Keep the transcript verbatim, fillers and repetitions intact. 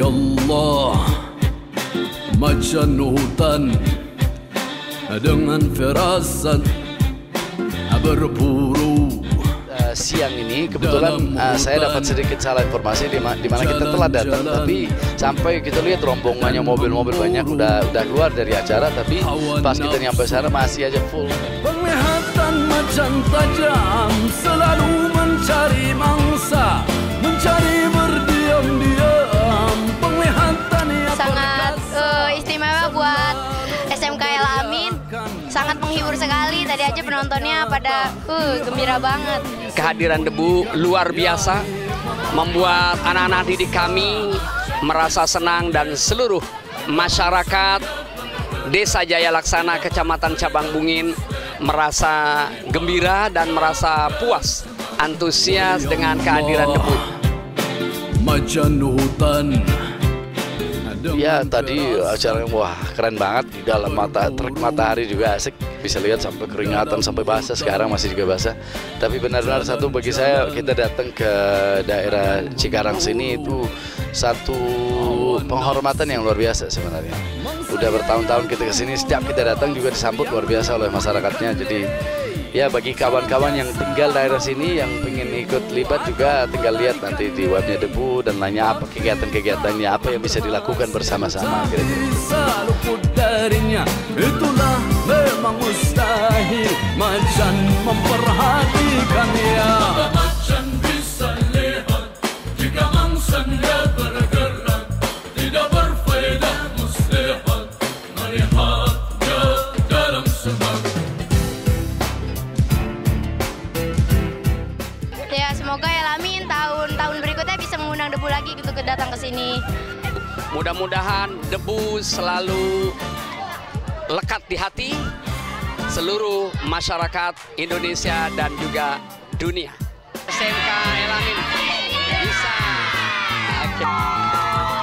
Allah, macan hutan dengan firasat berburu. Uh, siang ini kebetulan uh, saya dapat sedikit salah informasi di, ma di mana kita telah datang, tapi sampai kita lihat rombongannya mobil-mobil banyak udah udah keluar dari acara, tapi pas kita nyampe sana masih aja full. Penglihatan macan tajam selalu mencari mangsa, mencari berdiam-diam. Penglihatan yang sangat uh, istimewa buat S M K El Amin, sangat menghibur sekali. Tadi aja penontonnya pada uh, gembira banget. Kehadiran debu luar biasa, membuat anak-anak didik kami merasa senang dan seluruh masyarakat Desa Jaya Laksana, Kecamatan Cabang Bungin merasa gembira dan merasa puas, antusias dengan kehadiran debu. Macan hutan. Ya tadi acara wah keren banget, di dalam mata terik matahari juga asik, bisa lihat sampai keringatan sampai basah, sekarang masih juga basah. Tapi benar-benar satu bagi saya, kita datang ke daerah Cikarang sini itu satu penghormatan yang luar biasa sebenarnya. Udah bertahun-tahun kita kesini, setiap kita datang juga disambut luar biasa oleh masyarakatnya. Jadi ya bagi kawan-kawan yang tinggal daerah sini yang pengen ikut libat juga tinggal lihat nanti di webnya Debu dan lainnya apa kegiatan-kegiatannya, apa yang bisa dilakukan bersama-sama. Luput darinya itulah memang mustahil macan memperhatikannya. Macan bisa lihat jika mangsanya bergerak, tidak berfaedah mustahil melihatnya dalam semak. Ya semoga El Amin tahun-tahun berikutnya bisa mengundang Debu lagi untuk datang ke sini. Mudah-mudahan debu selalu lekat di hati seluruh masyarakat Indonesia dan juga dunia. S M K El Amin bisa.